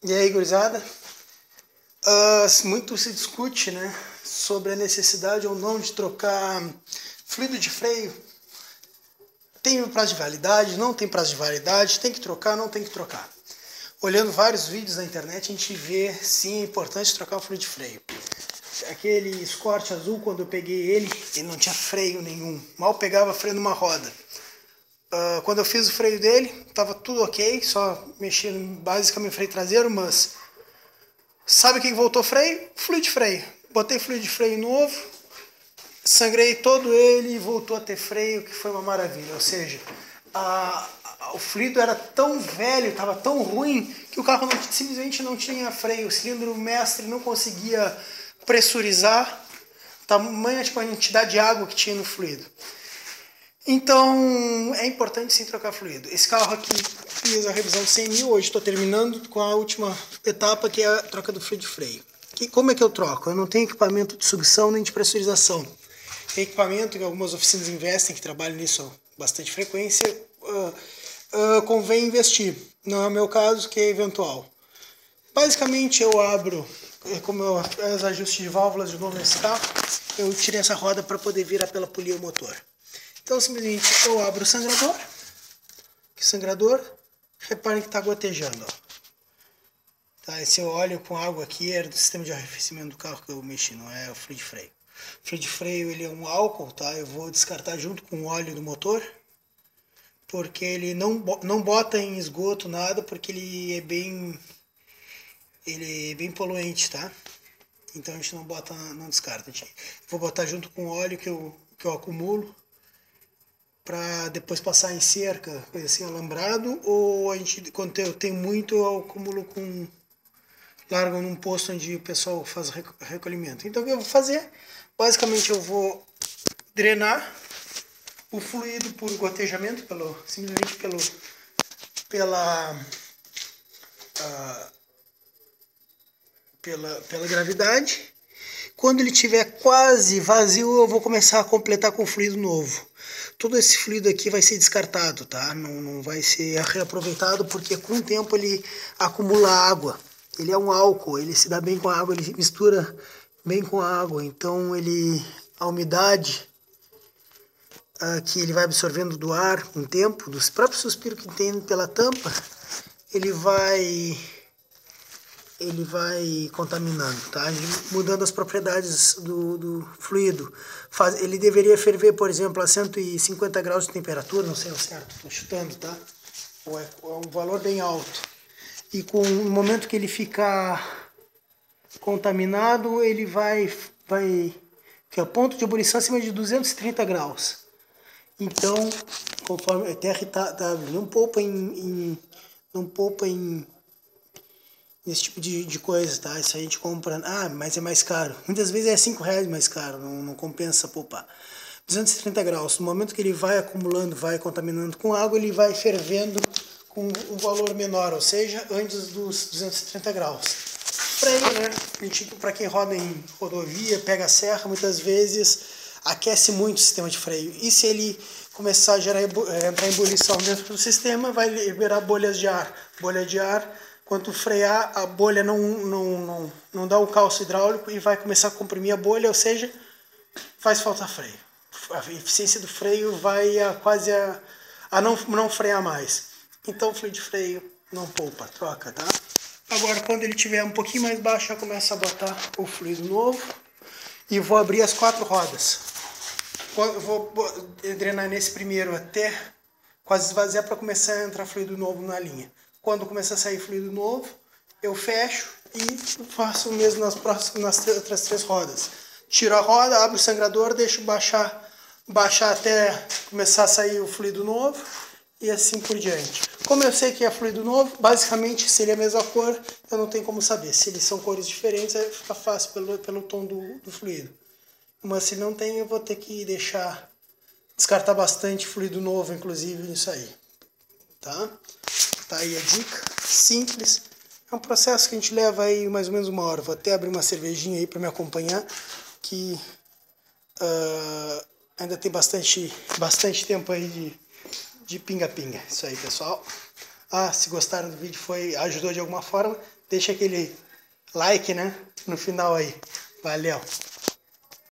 E aí, gurizada? Muito se discute, né, sobre a necessidade ou não de trocar fluido de freio. Tem prazo de validade, não tem prazo de validade, tem que trocar, não tem que trocar. Olhando vários vídeos na internet, a gente vê, sim, é importante trocar o fluido de freio. Aquele Escort azul, quando eu peguei ele não tinha freio nenhum. Mal pegava freio numa roda. Quando eu fiz o freio dele, estava tudo ok, só mexi basicamente no freio traseiro, mas sabe o que voltou freio? Fluido de freio. Botei fluido de freio novo, sangrei todo ele e voltou a ter freio, que foi uma maravilha. Ou seja, o fluido era tão velho, estava tão ruim, que o carro simplesmente não tinha freio. O cilindro mestre não conseguia pressurizar tamanha quantidade de água que tinha no fluido. Então, é importante sim trocar fluido. Esse carro aqui, fiz a revisão de 100 mil, hoje estou terminando com a última etapa, que é a troca do fluido de freio. Como é que eu troco? Eu não tenho equipamento de sucção nem de pressurização. Tem equipamento que algumas oficinas investem, que trabalham nisso com bastante frequência, convém investir. Não é o meu caso, que é eventual. Basicamente, eu abro, como eu fiz os ajustes de válvulas de novo nesse carro, eu tirei essa roda para poder virar pela polia o motor. Então, simplesmente, eu abro o sangrador. Que sangrador, reparem que está gotejando. Ó. Tá, esse óleo com água aqui era do sistema de arrefecimento do carro que eu mexi, não é o fluido de freio. O fluido de freio ele é um álcool, tá? Eu vou descartar junto com o óleo do motor. Porque ele não bota em esgoto nada, porque ele é bem poluente, tá? Então a gente não bota, não descarta. Vou botar junto com o óleo que eu acumulo, para depois passar em cerca, coisa assim, alambrado, ou a gente, quando eu tenho muito, eu acumulo largo num posto onde o pessoal faz recolhimento. Então o que eu vou fazer? Basicamente eu vou drenar o fluido por gotejamento, simplesmente pela gravidade. Quando ele estiver quase vazio, eu vou começar a completar com fluido novo. Todo esse fluido aqui vai ser descartado, tá? Não vai ser reaproveitado, porque com o tempo ele acumula água. Ele é um álcool, ele se dá bem com a água, ele mistura bem com a água. Então a umidade que ele vai absorvendo do ar com o tempo, dos próprios suspiros que tem pela tampa, ele vai contaminando, tá? Mudando as propriedades do fluido. Ele deveria ferver, por exemplo, a 150 graus de temperatura, não sei o certo, estou chutando, tá? É um valor bem alto. E no momento que ele ficar contaminado, ele que é o ponto de ebulição acima de 230 graus. Então, conforme a terra não poupa nesse tipo de coisa, tá? Isso a gente compra, mas é mais caro. Muitas vezes é R$5 mais caro, não compensa poupar. 230 graus, no momento que ele vai acumulando, vai contaminando com água, ele vai fervendo com um valor menor, ou seja, antes dos 230 graus. Freio, né? Para quem roda em rodovia, pega a serra, muitas vezes aquece muito o sistema de freio. E se ele começar a entrar em ebulição dentro do sistema, vai liberar bolhas de ar. Bolha de ar, quando frear, a bolha não dá o calço hidráulico e vai começar a comprimir a bolha, ou seja, faz falta freio. A eficiência do freio vai quase a não frear mais. Então o fluido de freio não poupa, troca, tá? Agora quando ele estiver um pouquinho mais baixo, eu começo a botar o fluido novo e vou abrir as 4 rodas. Eu vou drenar nesse primeiro até quase esvaziar para começar a entrar fluido novo na linha. Quando começar a sair fluido novo, eu fecho e faço o mesmo nas outras 3 rodas. Tiro a roda, abro o sangrador, deixo baixar até começar a sair o fluido novo e assim por diante. Como eu sei que é fluido novo, basicamente se ele é a mesma cor, eu não tenho como saber. Se eles são cores diferentes, aí fica fácil pelo tom do fluido. Mas se não tem, eu vou ter que descartar bastante fluido novo, inclusive, nisso aí. Tá? Tá aí a dica, simples. É um processo que a gente leva aí mais ou menos 1 hora. Vou até abrir uma cervejinha aí para me acompanhar, que ainda tem bastante tempo aí de pinga-pinga. Isso aí, pessoal. se gostaram do vídeo, ajudou de alguma forma, deixa aquele like, né, no final aí. Valeu!